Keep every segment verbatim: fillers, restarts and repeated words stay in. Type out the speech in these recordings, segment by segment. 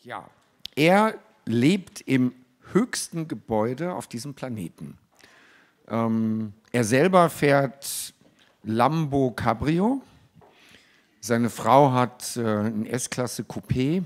Ja, er lebt im höchsten Gebäude auf diesem Planeten. Ähm, er selber fährt Lambo Cabrio. Seine Frau hat äh, ein S-Klasse Coupé.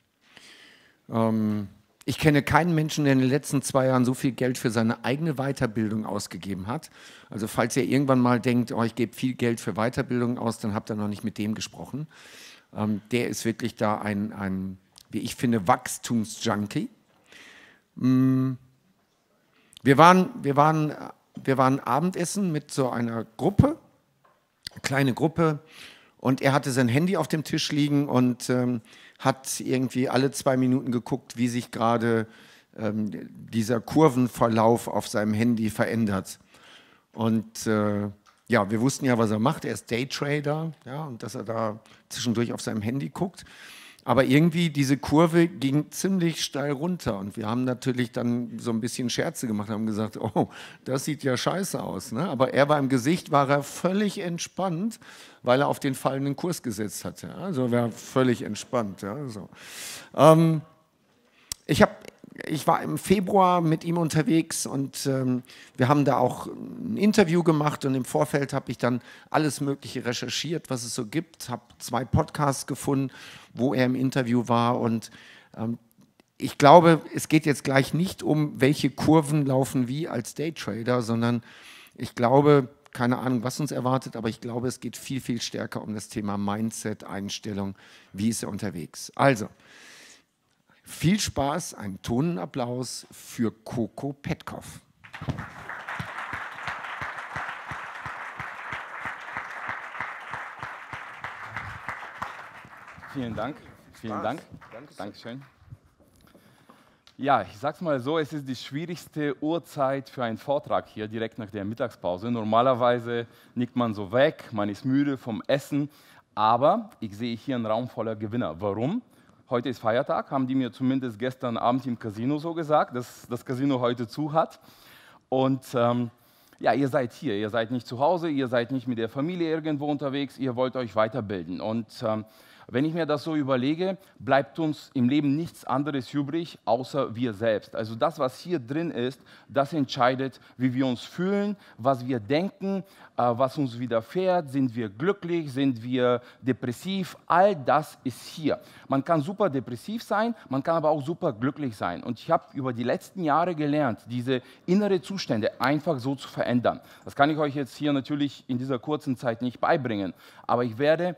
Ähm, ich kenne keinen Menschen, der in den letzten zwei Jahren so viel Geld für seine eigene Weiterbildung ausgegeben hat. Also falls ihr irgendwann mal denkt, oh, ich gebe viel Geld für Weiterbildung aus, dann habt ihr noch nicht mit dem gesprochen. Ähm, der ist wirklich da ein, ein, wie ich finde, Wachstumsjunkie. Mm. Wir waren, wir waren, wir waren Abendessen mit so einer Gruppe, kleine Gruppe, und er hatte sein Handy auf dem Tisch liegen und ähm, hat irgendwie alle zwei Minuten geguckt, wie sich gerade ähm, dieser Kurvenverlauf auf seinem Handy verändert. Und äh, ja, wir wussten ja, was er macht. Er ist Daytrader, ja, und dass er da zwischendurch auf seinem Handy guckt. Aber irgendwie, diese Kurve ging ziemlich steil runter und wir haben natürlich dann so ein bisschen Scherze gemacht, haben gesagt, oh, das sieht ja scheiße aus. Ne? Aber er war im Gesicht, war er völlig entspannt, weil er auf den fallenden Kurs gesetzt hat. Ja? Also er war völlig entspannt. Ja? So. Ähm, ich habe Ich war im Februar mit ihm unterwegs und ähm, wir haben da auch ein Interview gemacht und im Vorfeld habe ich dann alles Mögliche recherchiert, was es so gibt, habe zwei Podcasts gefunden, wo er im Interview war und ähm, ich glaube, es geht jetzt gleich nicht um, welche Kurven laufen wie als Daytrader, sondern ich glaube, keine Ahnung, was uns erwartet, aber ich glaube, es geht viel, viel stärker um das Thema Mindset, Einstellung, wie ist er unterwegs. Also, viel Spaß, einen Tonenapplaus für Coco Petkov. Vielen Dank. Vielen Dank. Dankeschön. Ja, ich sag's mal so, es ist die schwierigste Uhrzeit für einen Vortrag hier, direkt nach der Mittagspause. Normalerweise nickt man so weg, man ist müde vom Essen, aber ich sehe hier einen Raum voller Gewinner. Warum? Heute ist Feiertag, haben die mir zumindest gestern Abend im Casino so gesagt, dass das Casino heute zu hat. Und ähm, ja, ihr seid hier, ihr seid nicht zu Hause, ihr seid nicht mit der Familie irgendwo unterwegs, ihr wollt euch weiterbilden. Und ähm, wenn ich mir das so überlege, bleibt uns im Leben nichts anderes übrig, außer wir selbst. Also das, was hier drin ist, das entscheidet, wie wir uns fühlen, was wir denken, äh, was uns widerfährt, sind wir glücklich, sind wir depressiv, all das ist hier. Man kann super depressiv sein, man kann aber auch super glücklich sein. Und ich habe über die letzten Jahre gelernt, diese innere Zustände einfach so zu verändern. Das kann ich euch jetzt hier natürlich in dieser kurzen Zeit nicht beibringen, aber ich werde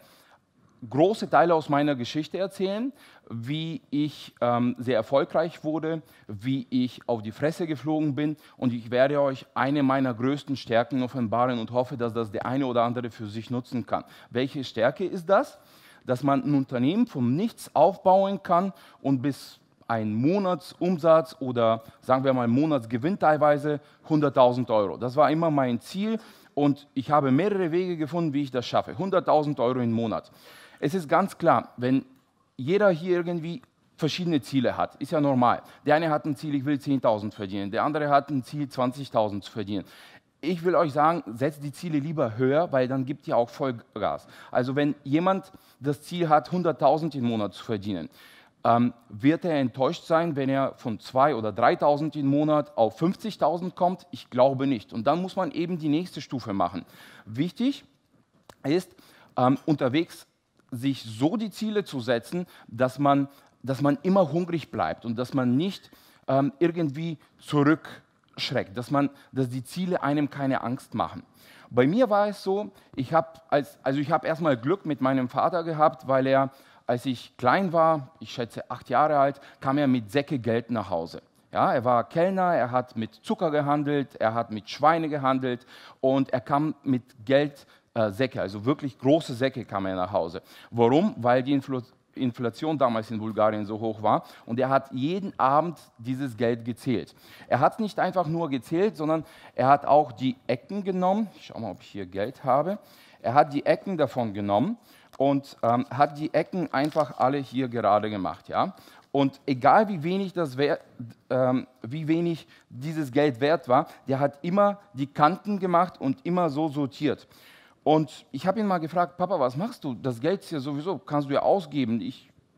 große Teile aus meiner Geschichte erzählen, wie ich ähm, sehr erfolgreich wurde, wie ich auf die Fresse geflogen bin und ich werde euch eine meiner größten Stärken offenbaren und hoffe, dass das der eine oder andere für sich nutzen kann. Welche Stärke ist das? Dass man ein Unternehmen vom Nichts aufbauen kann und bis ein Monatsumsatz oder sagen wir mal Monatsgewinn teilweise hunderttausend Euro. Das war immer mein Ziel und ich habe mehrere Wege gefunden, wie ich das schaffe. hunderttausend Euro im Monat. Es ist ganz klar, wenn jeder hier irgendwie verschiedene Ziele hat, ist ja normal. Der eine hat ein Ziel, ich will zehntausend verdienen, der andere hat ein Ziel, zwanzigtausend zu verdienen. Ich will euch sagen, setzt die Ziele lieber höher, weil dann gibt ihr auch Vollgas. Also wenn jemand das Ziel hat, hunderttausend im Monat zu verdienen, ähm, wird er enttäuscht sein, wenn er von zweitausend oder dreitausend im Monat auf fünfzigtausend kommt? Ich glaube nicht. Und dann muss man eben die nächste Stufe machen. Wichtig ist, ähm, unterwegs sich so die Ziele zu setzen, dass man, dass man immer hungrig bleibt und dass man nicht ähm, irgendwie zurückschreckt, dass, man, dass die Ziele einem keine Angst machen. Bei mir war es so, ich habe als, also ich habe erstmal Glück mit meinem Vater gehabt, weil er, als ich klein war, ich schätze acht Jahre alt, kam er mit Säcke Geld nach Hause. Ja, er war Kellner, er hat mit Zucker gehandelt, er hat mit Schweine gehandelt und er kam mit Geld Äh, Säcke, also wirklich große Säcke kam er nach Hause. Warum? Weil die Infl Inflation damals in Bulgarien so hoch war und er hat jeden Abend dieses Geld gezählt. Er hat nicht einfach nur gezählt, sondern er hat auch die Ecken genommen, ich schau mal, ob ich hier Geld habe, er hat die Ecken davon genommen und ähm, hat die Ecken einfach alle hier gerade gemacht. Ja? Und egal wie wenig, das wert, ähm, wie wenig dieses Geld wert war, der hat immer die Kanten gemacht und immer so sortiert. Und ich habe ihn mal gefragt, Papa, was machst du? Das Geld ist ja sowieso, kannst du ja ausgeben. Ich,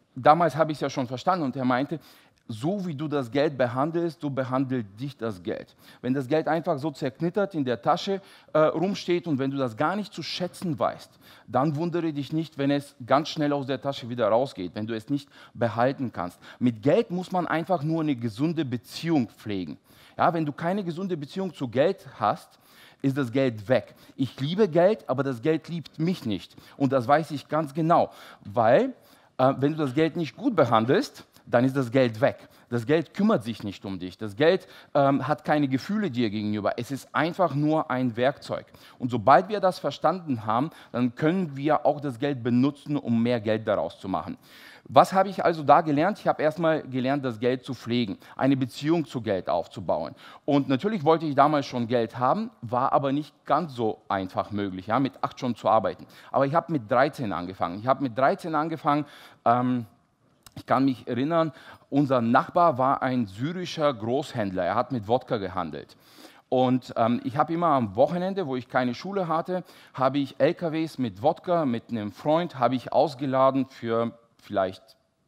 damals habe ich es ja schon verstanden und er meinte, so wie du das Geld behandelst, so behandelt dich das Geld. Wenn das Geld einfach so zerknittert in der Tasche äh, rumsteht und wenn du das gar nicht zu schätzen weißt, dann wundere dich nicht, wenn es ganz schnell aus der Tasche wieder rausgeht, wenn du es nicht behalten kannst. Mit Geld muss man einfach nur eine gesunde Beziehung pflegen. Ja, wenn du keine gesunde Beziehung zu Geld hast, ist das Geld weg. Ich liebe Geld, aber das Geld liebt mich nicht. Und das weiß ich ganz genau, weil äh, wenn du das Geld nicht gut behandelst, dann ist das Geld weg. Das Geld kümmert sich nicht um dich. Das Geld ähm, hat keine Gefühle dir gegenüber. Es ist einfach nur ein Werkzeug. Und sobald wir das verstanden haben, dann können wir auch das Geld benutzen, um mehr Geld daraus zu machen. Was habe ich also da gelernt? Ich habe erstmal gelernt, das Geld zu pflegen, eine Beziehung zu Geld aufzubauen. Und natürlich wollte ich damals schon Geld haben, war aber nicht ganz so einfach möglich, ja, mit acht schon zu arbeiten. Aber ich habe mit dreizehn angefangen. Ich habe mit dreizehn angefangen, ähm, ich kann mich erinnern, unser Nachbar war ein syrischer Großhändler. Er hat mit Wodka gehandelt. Und ähm, ich habe immer am Wochenende, wo ich keine Schule hatte, habe ich L K Ws mit Wodka, mit einem Freund, habe ich ausgeladen für vielleicht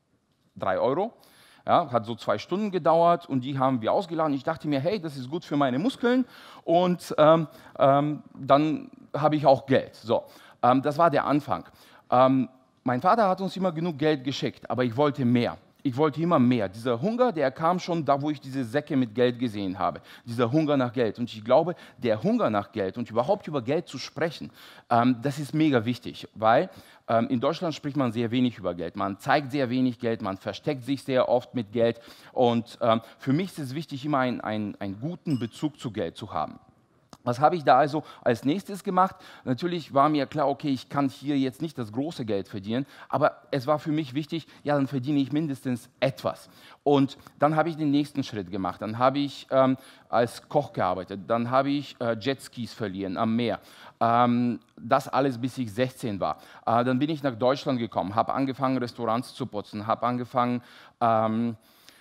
drei Euro. Ja, hat so zwei Stunden gedauert und die haben wir ausgeladen. Ich dachte mir, hey, das ist gut für meine Muskeln und ähm, ähm, dann habe ich auch Geld. So, ähm, das war der Anfang. Ähm, Mein Vater hat uns immer genug Geld geschickt, aber ich wollte mehr. Ich wollte immer mehr. Dieser Hunger, der kam schon da, wo ich diese Säcke mit Geld gesehen habe. Dieser Hunger nach Geld. Und ich glaube, der Hunger nach Geld und überhaupt über Geld zu sprechen, ähm, das ist mega wichtig, weil ähm, in Deutschland spricht man sehr wenig über Geld. Man zeigt sehr wenig Geld, man versteckt sich sehr oft mit Geld. Und ähm, für mich ist es wichtig, immer ein, ein, einen guten Bezug zu Geld zu haben. Was habe ich da also als nächstes gemacht? Natürlich war mir klar, okay, ich kann hier jetzt nicht das große Geld verdienen, aber es war für mich wichtig, ja, dann verdiene ich mindestens etwas. Und dann habe ich den nächsten Schritt gemacht. Dann habe ich ähm, als Koch gearbeitet, dann habe ich äh, Jetskis verliehen am Meer. Ähm, das alles, bis ich sechzehn war. Äh, dann bin ich nach Deutschland gekommen, habe angefangen, Restaurants zu putzen, habe angefangen, ähm,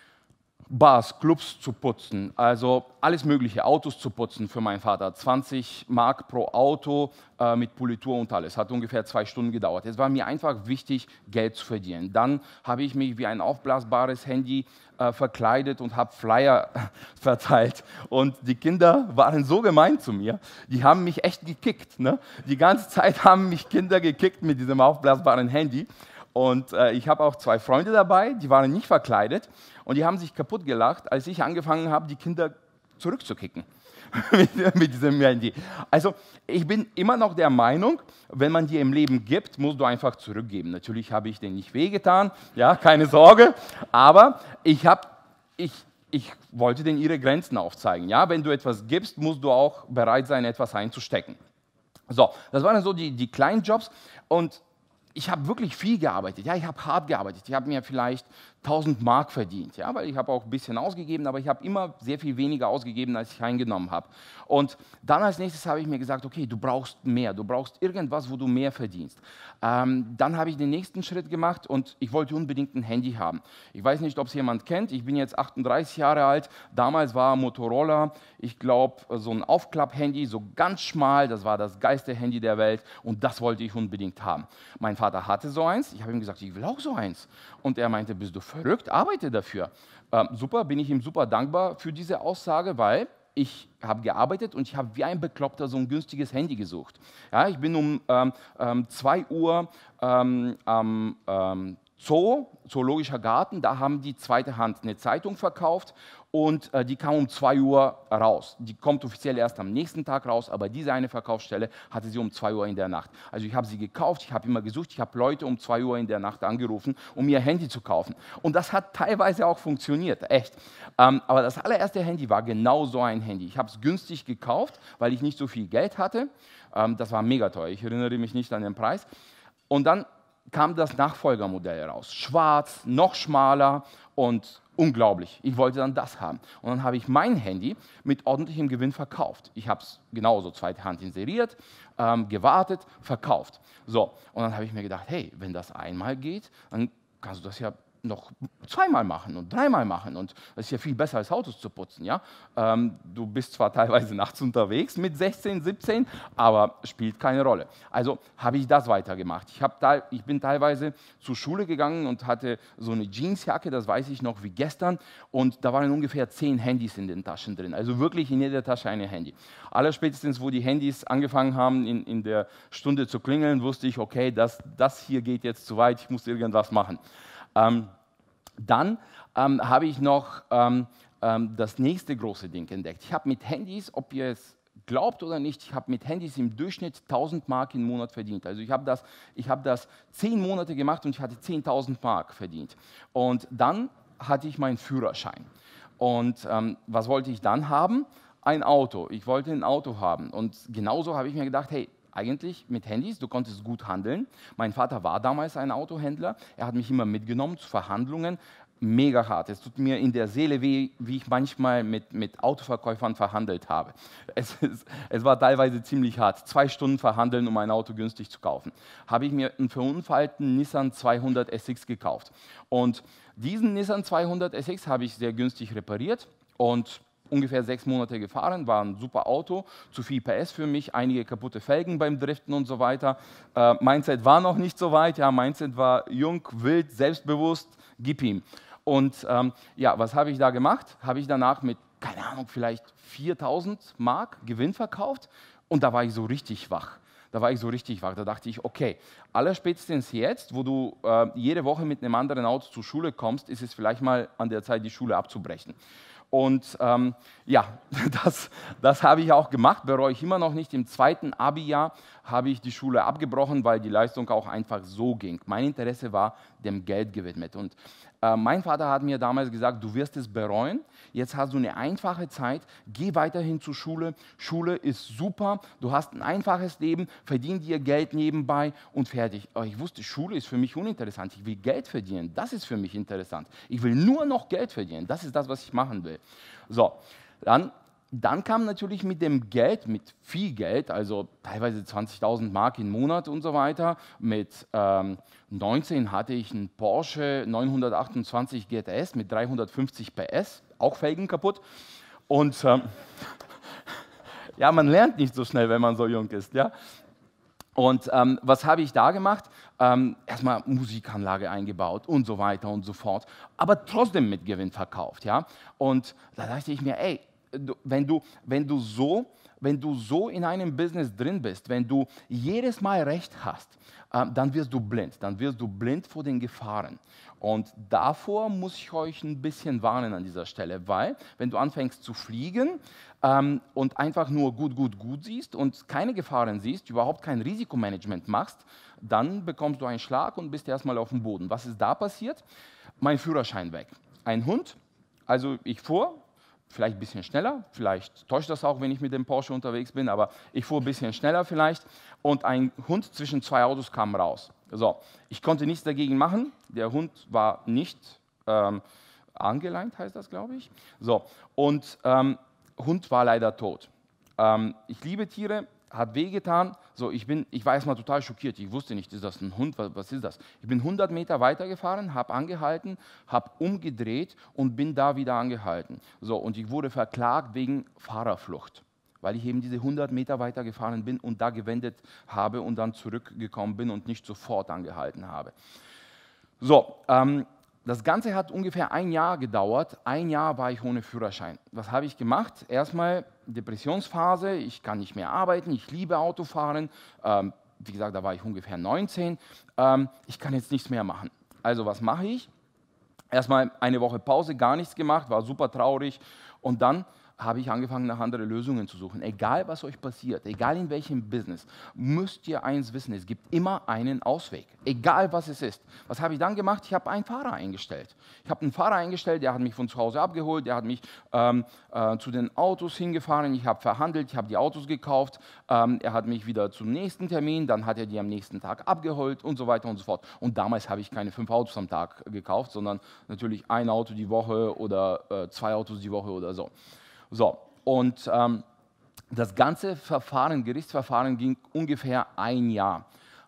Bars, Clubs zu putzen, also alles mögliche, Autos zu putzen für meinen Vater. zwanzig Mark pro Auto äh, mit Politur und alles. Hat ungefähr zwei Stunden gedauert. Es war mir einfach wichtig, Geld zu verdienen. Dann habe ich mich wie ein aufblasbares Handy äh, verkleidet und habe Flyer verteilt. Und die Kinder waren so gemein zu mir, die haben mich echt gekickt. Ne? Die ganze Zeit haben mich Kinder gekickt mit diesem aufblasbaren Handy. Und äh, ich habe auch zwei Freunde dabei, die waren nicht verkleidet und die haben sich kaputt gelacht, als ich angefangen habe, die Kinder zurückzukicken mit, mit diesem Handy. Also ich bin immer noch der Meinung, wenn man dir im Leben gibt, musst du einfach zurückgeben. Natürlich habe ich denen nicht wehgetan, ja, keine Sorge, aber ich, hab, ich, ich wollte denen ihre Grenzen aufzeigen. Ja? Wenn du etwas gibst, musst du auch bereit sein, etwas einzustecken. So, das waren so die, die kleinen Jobs und ich habe wirklich viel gearbeitet, ja, ich habe hart gearbeitet. Ich habe mir vielleicht tausend Mark verdient, ja, weil ich habe auch ein bisschen ausgegeben, aber ich habe immer sehr viel weniger ausgegeben, als ich eingenommen habe. Und dann als nächstes habe ich mir gesagt, okay, du brauchst mehr, du brauchst irgendwas, wo du mehr verdienst. Ähm, dann habe ich den nächsten Schritt gemacht und ich wollte unbedingt ein Handy haben. Ich weiß nicht, ob es jemand kennt, ich bin jetzt achtunddreißig Jahre alt, damals war Motorola, ich glaube, so ein Aufklapp-Handy, so ganz schmal, das war das geilste Handy der Welt und das wollte ich unbedingt haben. Mein Vater hatte so eins, ich habe ihm gesagt, ich will auch so eins. Und er meinte, bist du verrückt, arbeite dafür. Ähm, super, bin ich ihm super dankbar für diese Aussage, weil ich habe gearbeitet und ich habe wie ein Bekloppter so ein günstiges Handy gesucht. Ja, ich bin um ähm, ähm, zwei Uhr ähm, am ähm, Zoo, Zoologischer Garten, da haben die zweite Hand eine Zeitung verkauft und äh, die kam um zwei Uhr raus. Die kommt offiziell erst am nächsten Tag raus, aber diese eine Verkaufsstelle hatte sie um zwei Uhr in der Nacht. Also ich habe sie gekauft, ich habe immer gesucht, ich habe Leute um zwei Uhr in der Nacht angerufen, um ihr Handy zu kaufen. Und das hat teilweise auch funktioniert, echt. Ähm, aber das allererste Handy war genau so ein Handy. Ich habe es günstig gekauft, weil ich nicht so viel Geld hatte. Ähm, das war mega teuer, ich erinnere mich nicht an den Preis. Und dann kam das Nachfolgermodell raus. Schwarz, noch schmaler und unglaublich. Ich wollte dann das haben. Und dann habe ich mein Handy mit ordentlichem Gewinn verkauft. Ich habe es genauso zweite Hand inseriert, ähm, gewartet, verkauft. So, und dann habe ich mir gedacht, hey, wenn das einmal geht, dann kannst du das ja noch zweimal machen und dreimal machen. Und das ist ja viel besser, als Autos zu putzen. Ja? Ähm, du bist zwar teilweise nachts unterwegs mit sechzehn, siebzehn, aber spielt keine Rolle. Also habe ich das weitergemacht. Ich, hab da, ich bin teilweise zur Schule gegangen und hatte so eine Jeansjacke, das weiß ich noch wie gestern. Und da waren ungefähr zehn Handys in den Taschen drin. Also wirklich in jeder Tasche ein Handy. Allerspätestens, wo die Handys angefangen haben, in, in der Stunde zu klingeln, wusste ich, okay, das, das hier geht jetzt zu weit, ich muss irgendwas machen. Ähm, dann ähm, habe ich noch ähm, ähm, das nächste große Ding entdeckt. Ich habe mit Handys, ob ihr es glaubt oder nicht, ich habe mit Handys im Durchschnitt tausend Mark im Monat verdient. Also ich habe das, ich habe das zehn Monate gemacht und ich hatte zehntausend Mark verdient. Und dann hatte ich meinen Führerschein. Und ähm, was wollte ich dann haben? Ein Auto. Ich wollte ein Auto haben. Und genauso habe ich mir gedacht, hey, eigentlich mit Handys, du konntest gut handeln. Mein Vater war damals ein Autohändler. Er hat mich immer mitgenommen zu Verhandlungen. Mega hart. Es tut mir in der Seele weh, wie ich manchmal mit, mit Autoverkäufern verhandelt habe. Es, ist, es war teilweise ziemlich hart. Zwei Stunden verhandeln, um ein Auto günstig zu kaufen. Habe ich mir einen verunfallten Nissan zweihundert S X gekauft. Und diesen Nissan zweihundert S X habe ich sehr günstig repariert und ungefähr sechs Monate gefahren, war ein super Auto, zu viel P S für mich, einige kaputte Felgen beim Driften und so weiter. Äh, Mindset war noch nicht so weit, ja, Mindset war jung, wild, selbstbewusst, gib ihm. Und ähm, ja, was habe ich da gemacht? Habe ich danach mit, keine Ahnung, vielleicht viertausend Mark Gewinn verkauft und da war ich so richtig wach. Da war ich so richtig wach. Da dachte ich, okay, allerspätestens jetzt, wo du äh, jede Woche mit einem anderen Auto zur Schule kommst, ist es vielleicht mal an der Zeit, die Schule abzubrechen. Und ähm, ja, das, das habe ich auch gemacht, bereue ich immer noch nicht. Im zweiten Abi-Jahr habe ich die Schule abgebrochen, weil die Leistung auch einfach so ging. Mein Interesse war dem Geld gewidmet. Und äh, mein Vater hat mir damals gesagt, du wirst es bereuen. Jetzt hast du eine einfache Zeit, geh weiterhin zur Schule. Schule ist super, du hast ein einfaches Leben, verdien dir Geld nebenbei und fertig. Aber ich wusste, Schule ist für mich uninteressant. Ich will Geld verdienen, das ist für mich interessant. Ich will nur noch Geld verdienen, das ist das, was ich machen will. So, dann, dann kam natürlich mit dem Geld, mit viel Geld, also teilweise zwanzigtausend Mark im Monat und so weiter. Mit ähm, neunzehn hatte ich einen Porsche neunhundertachtundzwanzig G T S mit dreihundertfünfzig P S, auch Felgen kaputt. Und ähm, ja, man lernt nicht so schnell, wenn man so jung ist, ja. Und ähm, was habe ich da gemacht? Ähm, erstmal Musikanlage eingebaut und so weiter und so fort, aber trotzdem mit Gewinn verkauft. Ja? Und da dachte ich mir, ey, du, wenn, du, wenn, du so, wenn du so in einem Business drin bist, wenn du jedes Mal Recht hast, ähm, dann wirst du blind, dann wirst du blind vor den Gefahren. Und davor muss ich euch ein bisschen warnen an dieser Stelle, weil wenn du anfängst zu fliegen ähm, und einfach nur gut, gut, gut siehst und keine Gefahren siehst, überhaupt kein Risikomanagement machst, dann bekommst du einen Schlag und bist erstmal auf dem Boden. Was ist da passiert? Mein Führerschein weg. Ein Hund, also ich fuhr, vielleicht ein bisschen schneller, vielleicht täuscht das auch, wenn ich mit dem Porsche unterwegs bin, aber ich fuhr ein bisschen schneller vielleicht und ein Hund zwischen zwei Autos kam raus. So, ich konnte nichts dagegen machen, der Hund war nicht ähm, angeleint, heißt das, glaube ich. So, und ähm, Hund war leider tot. Ähm, ich liebe Tiere, hat wehgetan. So, ich, bin, ich war erstmal total schockiert. Ich wusste nicht, ist das ein Hund? Was, was ist das? Ich bin hundert Meter weitergefahren, habe angehalten, habe umgedreht und bin da wieder angehalten. So, und ich wurde verklagt wegen Fahrerflucht, weil ich eben diese hundert Meter weitergefahren bin und da gewendet habe und dann zurückgekommen bin und nicht sofort angehalten habe. So, ähm, das Ganze hat ungefähr ein Jahr gedauert. Ein Jahr war ich ohne Führerschein. Was habe ich gemacht? Erstmal Depressionsphase, ich kann nicht mehr arbeiten, ich liebe Autofahren. Ähm, wie gesagt, da war ich ungefähr neunzehn. Ähm, ich kann jetzt nichts mehr machen. Also was mache ich? Erstmal eine Woche Pause, gar nichts gemacht, war super traurig. Und dann habe ich angefangen, nach anderen Lösungen zu suchen. Egal, was euch passiert, egal in welchem Business, müsst ihr eins wissen, es gibt immer einen Ausweg. Egal, was es ist. Was habe ich dann gemacht? Ich habe einen Fahrer eingestellt. Ich habe einen Fahrer eingestellt, der hat mich von zu Hause abgeholt, der hat mich ähm, äh, zu den Autos hingefahren, ich habe verhandelt, ich habe die Autos gekauft, ähm, er hat mich wieder zum nächsten Termin, dann hat er die am nächsten Tag abgeholt und so weiter und so fort. Und damals habe ich keine fünf Autos am Tag gekauft, sondern natürlich ein Auto die Woche oder äh, zwei Autos die Woche oder so. So, und ähm, das ganze Verfahren, Gerichtsverfahren ging ungefähr ein Jahr.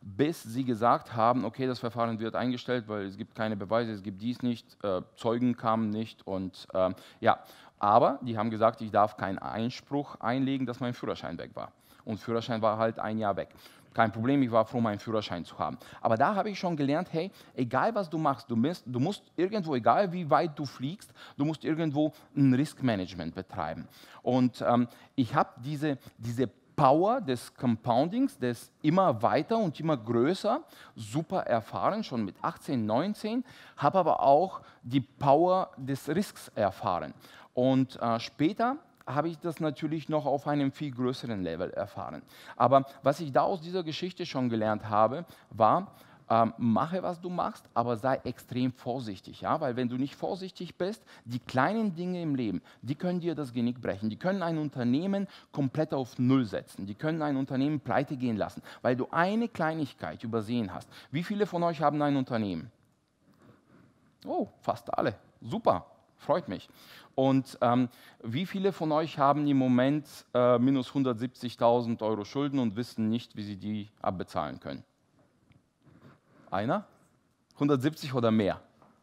bis sie gesagt haben, okay, das Verfahren wird eingestellt, weil es gibt keine Beweise, es gibt dies nicht, äh, Zeugen kamen nicht und ähm, ja, aber die haben gesagt, ich darf keinen Einspruch einlegen, dass mein Führerschein weg war. Und Führerschein war halt ein Jahr weg. Kein Problem, ich war froh, meinen Führerschein zu haben. Aber da habe ich schon gelernt, hey, egal was du machst, du musst, du musst irgendwo, egal wie weit du fliegst, du musst irgendwo ein Riskmanagement betreiben. Und ähm, ich habe diese, diese Power des Compoundings, des immer weiter und immer größer, super erfahren, schon mit achtzehn, neunzehn, habe aber auch die Power des Risks erfahren. Und äh, später habe ich das natürlich noch auf einem viel größeren Level erfahren. Aber was ich da aus dieser Geschichte schon gelernt habe, war, ähm, mache, was du machst, aber sei extrem vorsichtig. Ja? Weil wenn du nicht vorsichtig bist, die kleinen Dinge im Leben, die können dir das Genick brechen. Die können ein Unternehmen komplett auf Null setzen. Die können ein Unternehmen pleite gehen lassen, weil du eine Kleinigkeit übersehen hast. Wie viele von euch haben ein Unternehmen? Oh, fast alle. Super, freut mich. Und ähm, wie viele von euch haben im Moment äh, minus hundertsiebzigtausend Euro Schulden und wissen nicht, wie sie die abbezahlen können? Einer? hundertsiebzig oder mehr?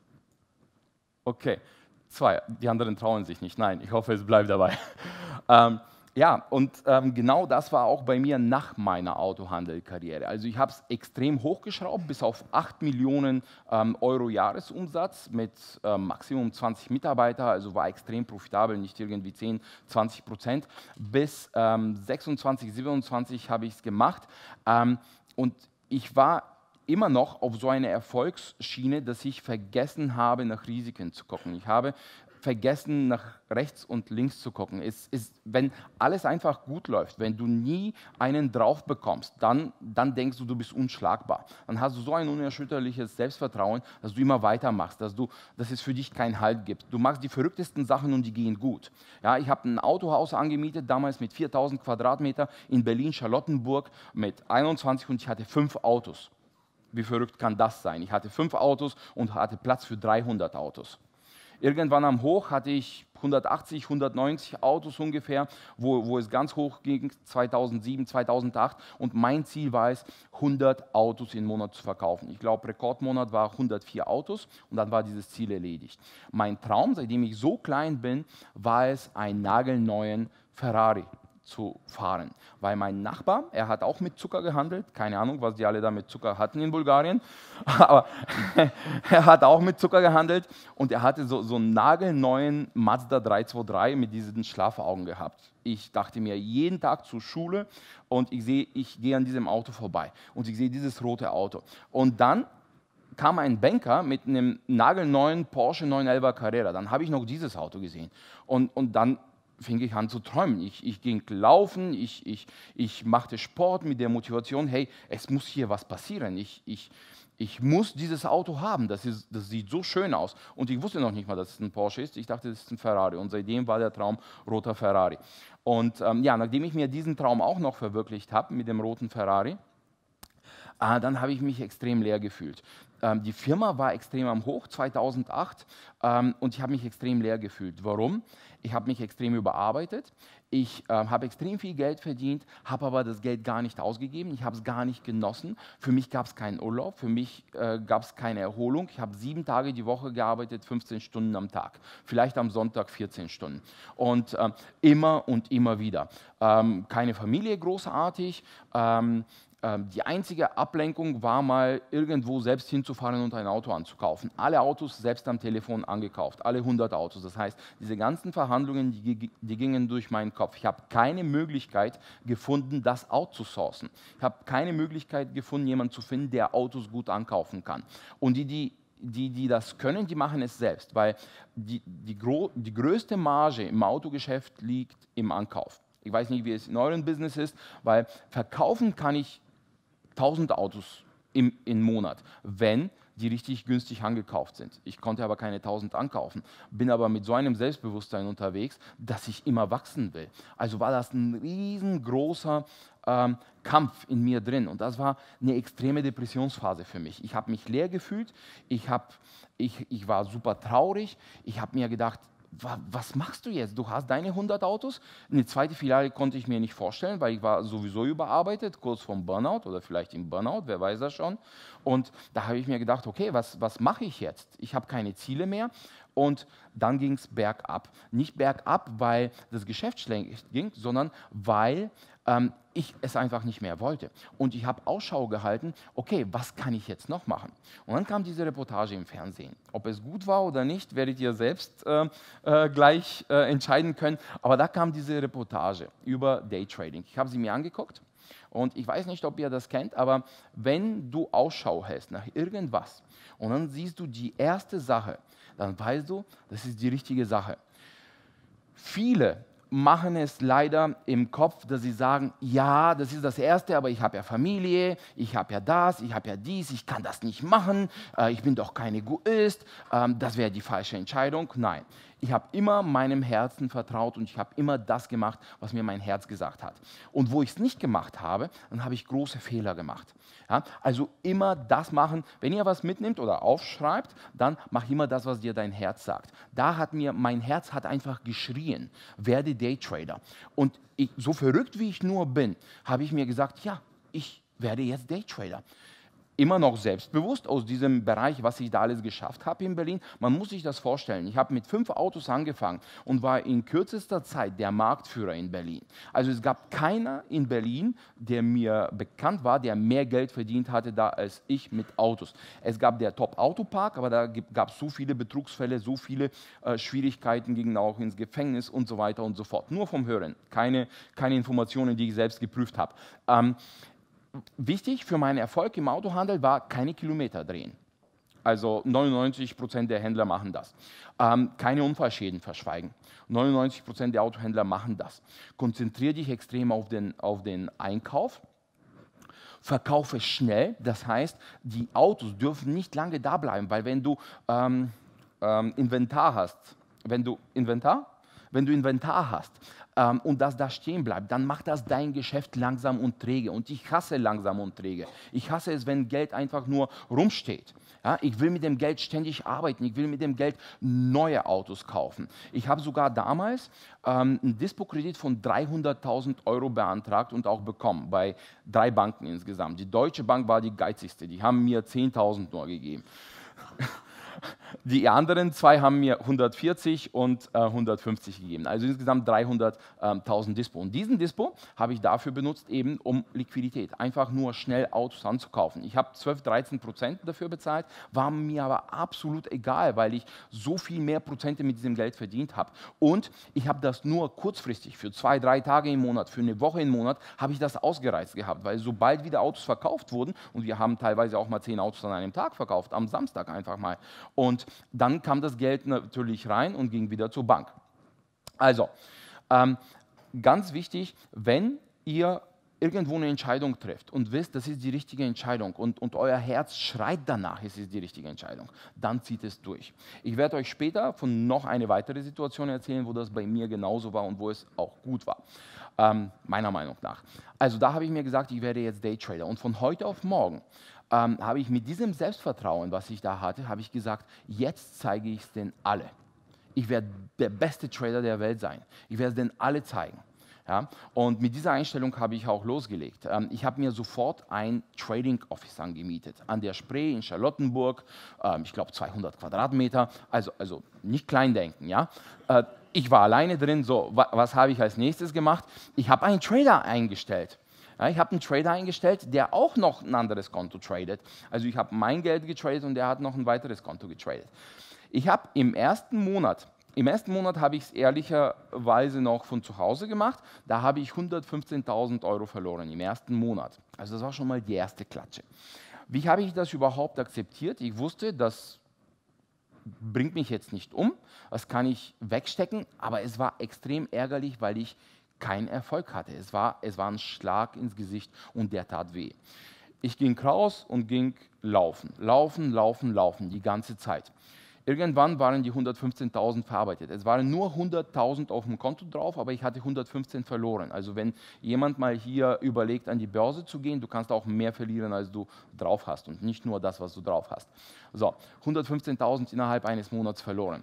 Okay, zwei. Die anderen trauen sich nicht. Nein, ich hoffe, es bleibt dabei. ähm, Ja, und ähm, genau das war auch bei mir nach meiner Autohandelkarriere. Also ich habe es extrem hochgeschraubt, bis auf acht Millionen ähm, Euro Jahresumsatz mit ähm, Maximum zwanzig Mitarbeiter, also war extrem profitabel, nicht irgendwie zehn, zwanzig Prozent. Bis ähm, sechsundzwanzig, siebenundzwanzig habe ich es gemacht ähm, und ich war immer noch auf so einer Erfolgsschiene, dass ich vergessen habe, nach Risiken zu gucken. Ich habe vergessen, nach rechts und links zu gucken. Es ist, wenn alles einfach gut läuft, wenn du nie einen drauf bekommst, dann, dann denkst du, du bist unschlagbar. Dann hast du so ein unerschütterliches Selbstvertrauen, dass du immer weitermachst, dass, du, dass es für dich keinen Halt gibt. Du machst die verrücktesten Sachen und die gehen gut. Ja, ich habe ein Autohaus angemietet, damals mit viertausend Quadratmeter in Berlin-Charlottenburg mit einundzwanzig und ich hatte fünf Autos. Wie verrückt kann das sein? Ich hatte fünf Autos und hatte Platz für dreihundert Autos. Irgendwann am Hoch hatte ich hundertachtzig, hundertneunzig Autos ungefähr, wo, wo es ganz hoch ging, zweitausendsieben, zweitausendacht. Und mein Ziel war es, hundert Autos im Monat zu verkaufen. Ich glaube, Rekordmonat war hundertvier Autos und dann war dieses Ziel erledigt. Mein Traum, seitdem ich so klein bin, war es, einen nagelneuen Ferrari zu fahren. Weil mein Nachbar, er hat auch mit Zucker gehandelt, keine Ahnung, was die alle da mit Zucker hatten in Bulgarien, aber er hat auch mit Zucker gehandelt und er hatte so, so einen nagelneuen Mazda drei zwei drei mit diesen Schlafaugen gehabt. Ich dachte mir, jeden Tag zur Schule und ich sehe, ich gehe an diesem Auto vorbei und ich sehe dieses rote Auto. Und dann kam ein Banker mit einem nagelneuen Porsche neun elfer Carrera. Dann habe ich noch dieses Auto gesehen. Und, und dann fing ich an zu träumen. Ich, ich ging laufen, ich, ich, ich machte Sport mit der Motivation, hey, es muss hier was passieren. Ich, ich, ich muss dieses Auto haben, das, ist, das sieht so schön aus. Und ich wusste noch nicht mal, dass es ein Porsche ist. Ich dachte, das ist ein Ferrari. Und seitdem war der Traum roter Ferrari. Und ähm, ja, nachdem ich mir diesen Traum auch noch verwirklicht habe mit dem roten Ferrari, äh, dann habe ich mich extrem leer gefühlt. Ähm, die Firma war extrem am Hoch, zweitausendacht, ähm, und ich habe mich extrem leer gefühlt. Warum? Ich habe mich extrem überarbeitet, ich äh, habe extrem viel Geld verdient, habe aber das Geld gar nicht ausgegeben, ich habe es gar nicht genossen. Für mich gab es keinen Urlaub, für mich äh, gab es keine Erholung. Ich habe sieben Tage die Woche gearbeitet, fünfzehn Stunden am Tag, vielleicht am Sonntag vierzehn Stunden. Und äh, immer und immer wieder. Ähm, keine Familie großartig. Ähm, Die einzige Ablenkung war mal, irgendwo selbst hinzufahren und ein Auto anzukaufen. Alle Autos selbst am Telefon angekauft, alle hundert Autos. Das heißt, diese ganzen Verhandlungen, die, die gingen durch meinen Kopf. Ich habe keine Möglichkeit gefunden, das outzusourcen. Ich habe keine Möglichkeit gefunden, jemanden zu finden, der Autos gut ankaufen kann. Und die, die Die, die das können, die machen es selbst, weil die, die, die größte Marge im Autogeschäft liegt im Ankauf. Ich weiß nicht, wie es in eurem Business ist, weil verkaufen kann ich tausend Autos im, im Monat, wenn die richtig günstig angekauft sind. Ich konnte aber keine tausend ankaufen, bin aber mit so einem Selbstbewusstsein unterwegs, dass ich immer wachsen will. Also war das ein riesengroßer ähm, Kampf in mir drin und das war eine extreme Depressionsphase für mich. Ich habe mich leer gefühlt, ich, hab, ich, ich war super traurig, ich habe mir gedacht, was machst du jetzt? Du hast deine hundert Autos. Eine zweite Filiale konnte ich mir nicht vorstellen, weil ich war sowieso überarbeitet, kurz vorm Burnout oder vielleicht im Burnout, wer weiß das schon. Und da habe ich mir gedacht, okay, was, was mache ich jetzt? Ich habe keine Ziele mehr. Und dann ging es bergab. Nicht bergab, weil das Geschäft schlecht ging, sondern weil ähm, ich es einfach nicht mehr wollte. Und ich habe Ausschau gehalten, okay, was kann ich jetzt noch machen? Und dann kam diese Reportage im Fernsehen. Ob es gut war oder nicht, werdet ihr selbst äh, äh, gleich äh, entscheiden können. Aber da kam diese Reportage über Daytrading. Ich habe sie mir angeguckt. Und ich weiß nicht, ob ihr das kennt, aber wenn du Ausschau hältst nach irgendwas und dann siehst du die erste Sache, dann weißt du, das ist die richtige Sache. Viele machen es leider im Kopf, dass sie sagen, ja, das ist das Erste, aber ich habe ja Familie, ich habe ja das, ich habe ja dies, ich kann das nicht machen, äh, ich bin doch kein Egoist, ähm, das wäre die falsche Entscheidung. Nein, ich habe immer meinem Herzen vertraut und ich habe immer das gemacht, was mir mein Herz gesagt hat. Und wo ich es nicht gemacht habe, dann habe ich große Fehler gemacht. Ja, also immer das machen, wenn ihr was mitnimmt oder aufschreibt, dann mach immer das, was dir dein Herz sagt. Da hat mir, mein Herz hat einfach geschrien, werde Daytrader. Und ich, so verrückt wie ich nur bin, habe ich mir gesagt, ja, ich werde jetzt Daytrader. Immer noch selbstbewusst aus diesem Bereich, was ich da alles geschafft habe in Berlin. Man muss sich das vorstellen. Ich habe mit fünf Autos angefangen und war in kürzester Zeit der Marktführer in Berlin. Also es gab keiner in Berlin, der mir bekannt war, der mehr Geld verdient hatte da als ich mit Autos. Es gab der Top-Autopark, aber da gab es so viele Betrugsfälle, so viele äh, Schwierigkeiten, gingen auch ins Gefängnis und so weiter und so fort. Nur vom Hören, keine, keine Informationen, die ich selbst geprüft habe. Ähm, Wichtig für meinen Erfolg im Autohandel war, keine Kilometer drehen. Also neunundneunzig Prozent der Händler machen das. Ähm, keine Unfallschäden verschweigen. neunundneunzig Prozent der Autohändler machen das. Konzentriere dich extrem auf den, auf den Einkauf. Verkaufe schnell, das heißt, die Autos dürfen nicht lange da bleiben, weil wenn du ähm, ähm, Inventar hast, wenn du Inventar? Wenn du Inventar hast ähm, und das da stehen bleibt, dann macht das dein Geschäft langsam und träge. Und ich hasse langsam und träge. Ich hasse es, wenn Geld einfach nur rumsteht. Ja, ich will mit dem Geld ständig arbeiten. Ich will mit dem Geld neue Autos kaufen. Ich habe sogar damals ähm, einen Dispo-Kredit von dreihunderttausend Euro beantragt und auch bekommen, bei drei Banken insgesamt. Die Deutsche Bank war die geizigste. Die haben mir zehntausend nur gegeben. Die anderen zwei haben mir hundertvierzig und äh, hundertfünfzig gegeben, also insgesamt dreihunderttausend Dispo. Und diesen Dispo habe ich dafür benutzt, eben um Liquidität, einfach nur schnell Autos anzukaufen. Ich habe zwölf, dreizehn Prozent dafür bezahlt, war mir aber absolut egal, weil ich so viel mehr Prozente mit diesem Geld verdient habe. Und ich habe das nur kurzfristig, für zwei, drei Tage im Monat, für eine Woche im Monat, habe ich das ausgereizt gehabt, weil sobald wieder Autos verkauft wurden, und wir haben teilweise auch mal zehn Autos an einem Tag verkauft, am Samstag einfach mal, und dann kam das Geld natürlich rein und ging wieder zur Bank. Also, ähm, ganz wichtig, wenn ihr irgendwo eine Entscheidung trifft und wisst, das ist die richtige Entscheidung und, und euer Herz schreit danach, es ist die richtige Entscheidung, dann zieht es durch. Ich werde euch später von noch eine weitere Situation erzählen, wo das bei mir genauso war und wo es auch gut war, ähm, meiner Meinung nach. Also da habe ich mir gesagt, ich werde jetzt Daytrader und von heute auf morgen Ähm, habe ich mit diesem Selbstvertrauen, was ich da hatte, habe ich gesagt, jetzt zeige ich es denen alle. Ich werde der beste Trader der Welt sein. Ich werde es denen alle zeigen. Ja? Und mit dieser Einstellung habe ich auch losgelegt. Ähm, ich habe mir sofort ein Trading Office angemietet, an der Spree in Charlottenburg, ähm, ich glaube zweihundert Quadratmeter, also, also nicht klein denken. Ja? Äh, ich war alleine drin, so, wa was habe ich als nächstes gemacht? Ich habe einen Trader eingestellt. Ja, ich habe einen Trader eingestellt, der auch noch ein anderes Konto tradet. Also ich habe mein Geld getradet und der hat noch ein weiteres Konto getradet. Ich habe im ersten Monat, im ersten Monat habe ich es ehrlicherweise noch von zu Hause gemacht. Da habe ich hundertfünfzehntausend Euro verloren im ersten Monat. Also das war schon mal die erste Klatsche. Wie habe ich das überhaupt akzeptiert? Ich wusste, das bringt mich jetzt nicht um, das kann ich wegstecken, aber es war extrem ärgerlich, weil ich keinen Erfolg hatte. Es war, es war ein Schlag ins Gesicht und der tat weh. Ich ging raus und ging laufen, laufen, laufen, laufen, die ganze Zeit. Irgendwann waren die hundertfünfzehntausend verarbeitet. Es waren nur hunderttausend auf dem Konto drauf, aber ich hatte hundertfünfzehn verloren. Also wenn jemand mal hier überlegt, an die Börse zu gehen, du kannst auch mehr verlieren, als du drauf hast und nicht nur das, was du drauf hast. So, hundertfünfzehntausend innerhalb eines Monats verloren.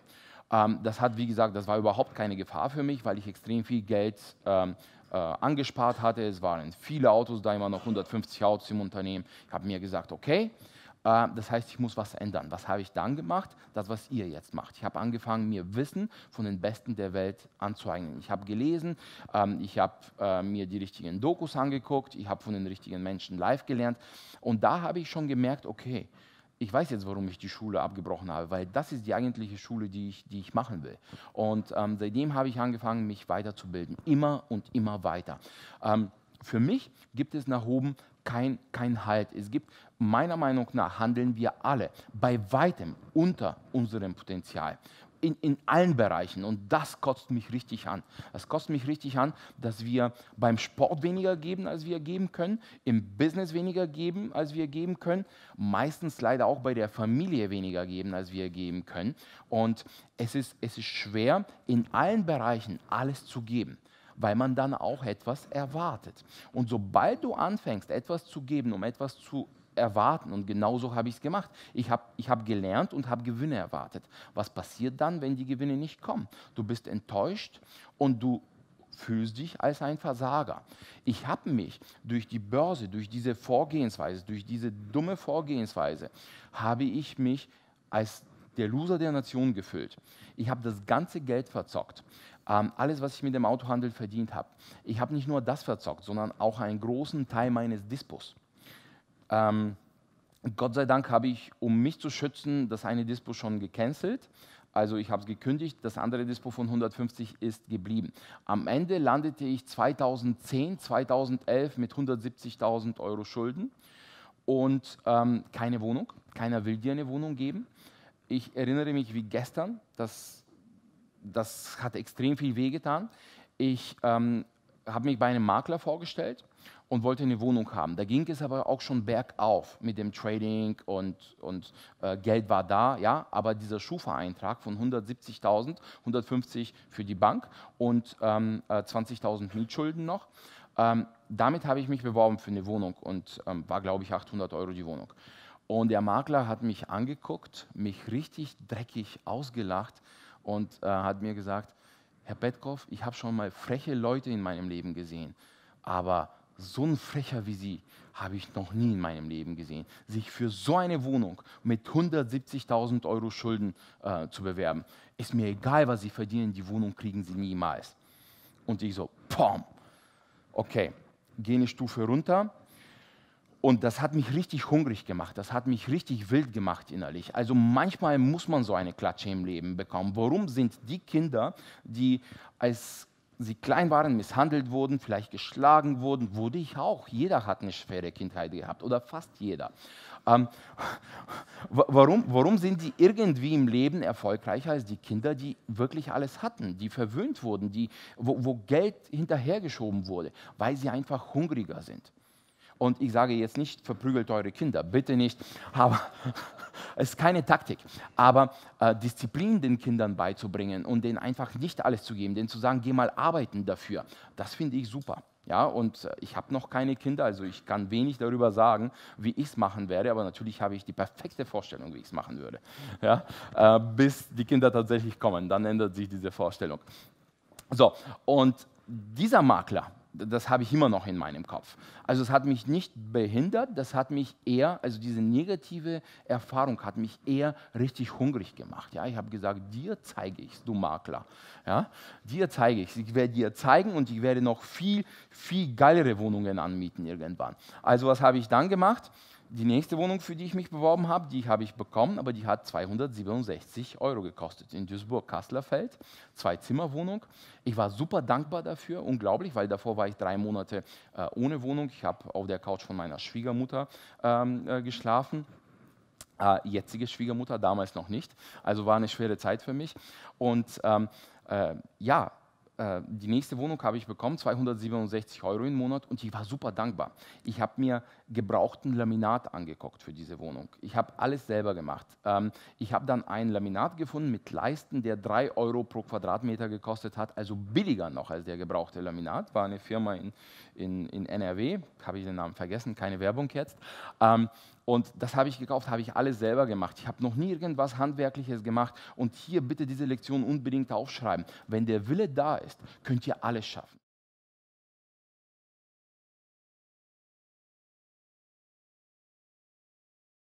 Ähm, das hat, wie gesagt, das war überhaupt keine Gefahr für mich, weil ich extrem viel Geld ähm, äh, angespart hatte. Es waren viele Autos, da immer noch hundertfünfzig Autos im Unternehmen. Ich habe mir gesagt, okay, äh, das heißt, ich muss was ändern. Was habe ich dann gemacht? Das, was ihr jetzt macht. Ich habe angefangen, mir Wissen von den Besten der Welt anzueignen. Ich habe gelesen, ähm, ich habe äh, mir die richtigen Dokus angeguckt, ich habe von den richtigen Menschen live gelernt. Und da habe ich schon gemerkt, okay, ich weiß jetzt, warum ich die Schule abgebrochen habe, weil das ist die eigentliche Schule, die ich, die ich machen will. Und ähm, seitdem habe ich angefangen, mich weiterzubilden, immer und immer weiter. Ähm, für mich gibt es nach oben kein, kein Halt. Es gibt, meiner Meinung nach, handeln wir alle bei weitem unter unserem Potenzial. In, in allen Bereichen, und das kotzt mich richtig an. Das kotzt mich richtig an, dass wir beim Sport weniger geben, als wir geben können, im Business weniger geben, als wir geben können, meistens leider auch bei der Familie weniger geben, als wir geben können. Und es ist, es ist schwer, in allen Bereichen alles zu geben, weil man dann auch etwas erwartet. Und sobald du anfängst, etwas zu geben, um etwas zu erwarten, und genauso habe ich es gemacht. Ich habe ich hab gelernt und habe Gewinne erwartet. Was passiert dann, wenn die Gewinne nicht kommen? Du bist enttäuscht und du fühlst dich als ein Versager. Ich habe mich durch die Börse, durch diese Vorgehensweise, durch diese dumme Vorgehensweise, habe ich mich als der Loser der Nation gefühlt. Ich habe das ganze Geld verzockt. Ähm, alles, was ich mit dem Autohandel verdient habe. Ich habe nicht nur das verzockt, sondern auch einen großen Teil meines Dispos. Ähm, Gott sei Dank habe ich, um mich zu schützen, das eine Dispo schon gecancelt. Also ich habe es gekündigt, das andere Dispo von hundertfünfzig ist geblieben. Am Ende landete ich zweitausendzehn, zweitausendelf mit hundertsiebzigtausend Euro Schulden und ähm, keine Wohnung. Keiner will dir eine Wohnung geben. Ich erinnere mich wie gestern, das, das hat extrem viel wehgetan. Ich ähm, habe mich bei einem Makler vorgestellt und wollte eine Wohnung haben. Da ging es aber auch schon bergauf mit dem Trading und, und äh, Geld war da, ja, aber dieser Schufa-Eintrag von hundertsiebzigtausend, hundertfünfzig für die Bank und ähm, äh, zwanzigtausend Mietschulden noch. Ähm, damit habe ich mich beworben für eine Wohnung und ähm, war, glaube ich, achthundert Euro die Wohnung. Und der Makler hat mich angeguckt, mich richtig dreckig ausgelacht und äh, hat mir gesagt, Herr Petkov, ich habe schon mal freche Leute in meinem Leben gesehen, aber so ein Frecher wie Sie habe ich noch nie in meinem Leben gesehen. Sich für so eine Wohnung mit hundertsiebzigtausend Euro Schulden äh, zu bewerben, ist mir egal, was Sie verdienen, die Wohnung kriegen Sie niemals. Und ich so, pom, okay, gehe eine Stufe runter. Und das hat mich richtig hungrig gemacht, das hat mich richtig wild gemacht innerlich. Also manchmal muss man so eine Klatsche im Leben bekommen. Warum sind die Kinder, die als sie klein waren, misshandelt wurden, vielleicht geschlagen wurden, wurde ich auch. Jeder hat eine schwere Kindheit gehabt oder fast jeder. Ähm, warum, warum sind die irgendwie im Leben erfolgreicher als die Kinder, die wirklich alles hatten, die verwöhnt wurden, die, wo, wo Geld hinterhergeschoben wurde? Weil sie einfach hungriger sind. Und ich sage jetzt nicht, verprügelt eure Kinder, bitte nicht, aber es ist keine Taktik. Aber äh, Disziplin den Kindern beizubringen und denen einfach nicht alles zu geben, denen zu sagen, geh mal arbeiten dafür, das finde ich super. Ja, und äh, ich habe noch keine Kinder, also ich kann wenig darüber sagen, wie ich es machen werde, aber natürlich habe ich die perfekte Vorstellung, wie ich es machen würde. Ja, äh, bis die Kinder tatsächlich kommen, dann ändert sich diese Vorstellung. So, und dieser Makler, das habe ich immer noch in meinem Kopf. Also es hat mich nicht behindert, das hat mich eher, also diese negative Erfahrung hat mich eher richtig hungrig gemacht. Ja, ich habe gesagt, dir zeige ich es, du Makler. Ja, dir zeige ich es. Ich werde dir zeigen und ich werde noch viel, viel geilere Wohnungen anmieten irgendwann. Also was habe ich dann gemacht? Die nächste Wohnung, für die ich mich beworben habe, die habe ich bekommen, aber die hat zweihundertsiebenundsechzig Euro gekostet. In Duisburg-Kasselerfeld, Zwei-Zimmer-Wohnung. Ich war super dankbar dafür, unglaublich, weil davor war ich drei Monate äh, ohne Wohnung. Ich habe auf der Couch von meiner Schwiegermutter ähm, äh, geschlafen. Äh, jetzige Schwiegermutter, damals noch nicht. Also war eine schwere Zeit für mich. Und ähm, äh, ja, die nächste Wohnung habe ich bekommen, zweihundertsiebenundsechzig Euro im Monat und ich war super dankbar. Ich habe mir gebrauchten Laminat angeguckt für diese Wohnung. Ich habe alles selber gemacht. Ich habe dann ein Laminat gefunden mit Leisten, der drei Euro pro Quadratmeter gekostet hat, also billiger noch als der gebrauchte Laminat. War eine Firma in, in, in N R W, habe ich den Namen vergessen, keine Werbung jetzt. Und das habe ich gekauft, habe ich alles selber gemacht. Ich habe noch nie irgendwas Handwerkliches gemacht. Und hier bitte diese Lektion unbedingt aufschreiben. Wenn der Wille da ist, könnt ihr alles schaffen.